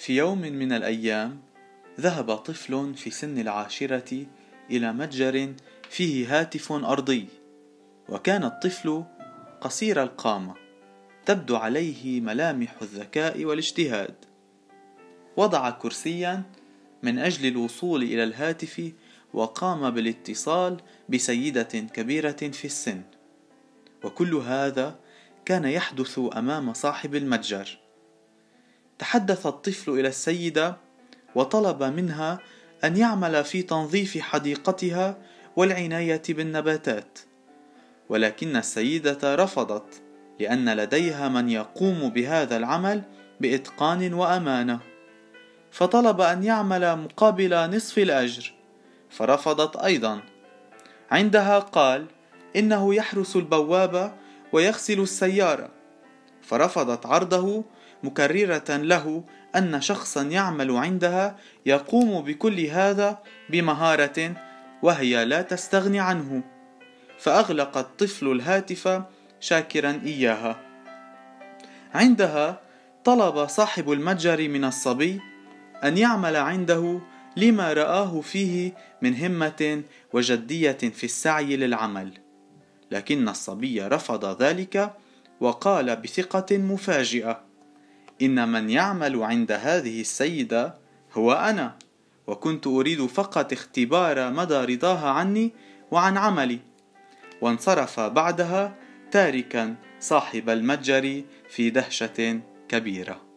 في يوم من الأيام ذهب طفل في سن العاشرة إلى متجر فيه هاتف أرضي، وكان الطفل قصير القامة تبدو عليه ملامح الذكاء والاجتهاد. وضع كرسيا من أجل الوصول إلى الهاتف، وقام بالاتصال بسيدة كبيرة في السن، وكل هذا كان يحدث أمام صاحب المتجر. تحدث الطفل إلى السيدة وطلب منها أن يعمل في تنظيف حديقتها والعناية بالنباتات، ولكن السيدة رفضت، لأن لديها من يقوم بهذا العمل بإتقان وأمانة، فطلب أن يعمل مقابل نصف الأجر، فرفضت أيضا. عندها قال إنه يحرس البوابة ويغسل السيارة، فرفضت عرضه، مكررة له أن شخصا يعمل عندها يقوم بكل هذا بمهارة وهي لا تستغني عنه. فأغلق الطفل الهاتف شاكرا إياها. عندها طلب صاحب المتجر من الصبي أن يعمل عنده لما رآه فيه من همة وجدية في السعي للعمل، لكن الصبي رفض ذلك وقال بثقة مفاجئة: إن من يعمل عند هذه السيدة هو أنا، وكنت أريد فقط اختبار مدى رضاها عني وعن عملي. وانصرف بعدها تاركا صاحب المتجر في دهشة كبيرة.